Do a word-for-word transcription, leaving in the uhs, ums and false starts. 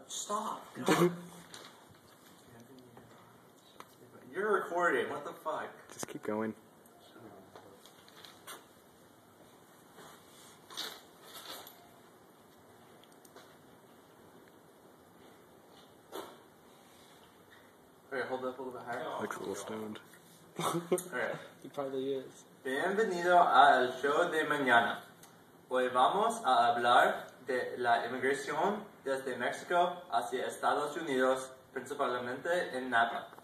Stop. You're recording. What the fuck? Just keep going. Alright, hold up a little bit higher. Looks a little stoned. Alright. He probably is. Bienvenido al show de mañana. Hoy vamos a hablar de la inmigración desde México hacia Estados Unidos, principalmente en Napa.